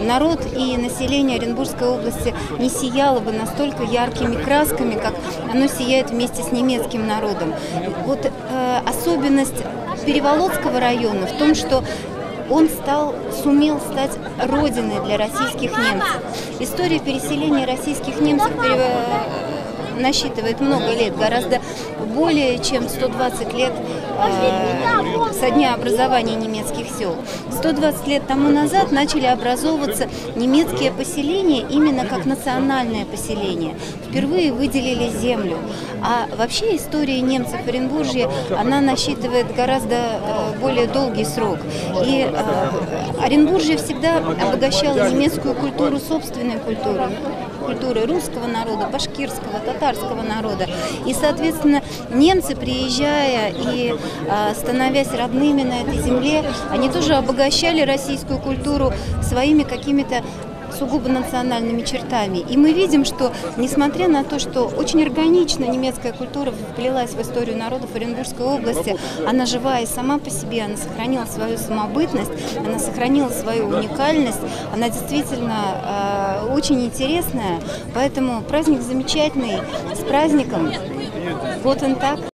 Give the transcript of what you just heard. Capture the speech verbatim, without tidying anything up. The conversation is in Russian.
народ и население Оренбургской области не сияло бы настолько яркими красками, как оно сияет вместе с немецким народом. Вот э, особенность Переволодского района в том, что он стал, сумел стать родиной для российских немцев. История переселения российских немцев пере... насчитывает много лет, гораздо более чем сто двадцать лет э, со дня образования немецких сел. сто двадцать лет тому назад начали образовываться немецкие поселения именно как национальное поселение. Впервые выделили землю. А вообще история немцев в Оренбурге, она насчитывает гораздо э, более долгий срок. И э, Оренбуржье всегда обогащало немецкую культуру собственной культурой. Культуры русского народа, башкирского, татарского народа. И, соответственно, немцы, приезжая и а, становясь родными на этой земле, они тоже обогащали российскую культуру своими какими-то сугубо национальными чертами. И мы видим, что, несмотря на то, что очень органично немецкая культура вплелась в историю народов Оренбургской области, она живая сама по себе, она сохранила свою самобытность, она сохранила свою уникальность, она действительно э, очень интересная. Поэтому праздник замечательный, с праздником. Вот он так.